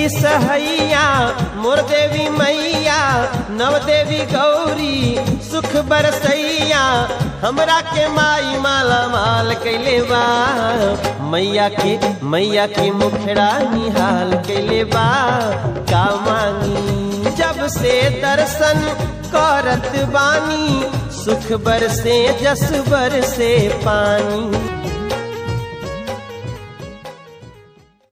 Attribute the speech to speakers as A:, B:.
A: देवी सहैया मोर देवी मैया नव देवी गौरी सुख बरसैया हमरा के माई माला माल कैले बा मैया के मुखड़ा निहाल कैले बा का मांगी जब से दर्शन करत बानी सुख बरसे जस बरसे पानी।